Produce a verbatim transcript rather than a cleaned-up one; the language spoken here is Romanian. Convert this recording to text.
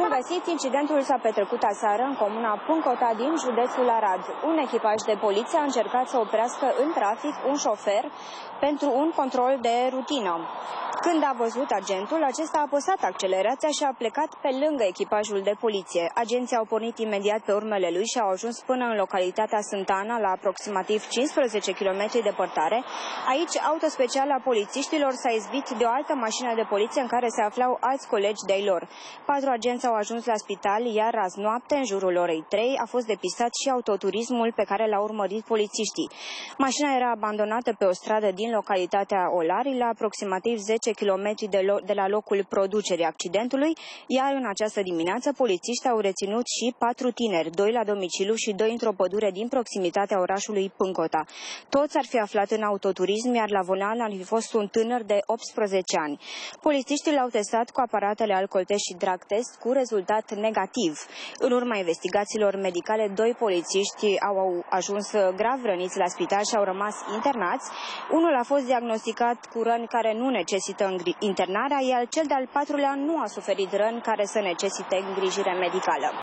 Bun găsit! Incidentul s-a petrecut aseară în comuna Pâncota din județul Arad. Un echipaj de poliție a încercat să oprească în trafic un șofer pentru un control de rutină. Când a văzut agentul, acesta a apăsat accelerația și a plecat pe lângă echipajul de poliție. Agenții au pornit imediat pe urmele lui și au ajuns până în localitatea Sântana, la aproximativ cincisprezece kilometri departare. Aici, autospeciala polițiștilor s-a izbit de o altă mașină de poliție în care se aflau alți colegi de-ai lor. Patru agenți au ajuns la spital, iar azi noapte, în jurul orei trei, a fost depistat și autoturismul pe care l-au urmărit polițiștii. Mașina era abandonată pe o stradă din localitatea Olari, la aproximativ zece kilometri de, de la locul producerii accidentului, iar în această dimineață polițiștii au reținut și patru tineri, doi la domiciliu și doi într-o pădure din proximitatea orașului Pâncota. Toți ar fi aflat în autoturism, iar la volan ar fi fost un tânăr de optsprezece ani. Polițiștii l-au testat cu aparatele alcooltest și drag test cu rezultat negativ. În urma investigațiilor medicale, doi polițiști au ajuns grav răniți la spital și au rămas internați. Unul a fost diagnosticat cu răni care nu necesită internarea, iar cel de-al patrulea nu a suferit răni care să necesite îngrijire medicală.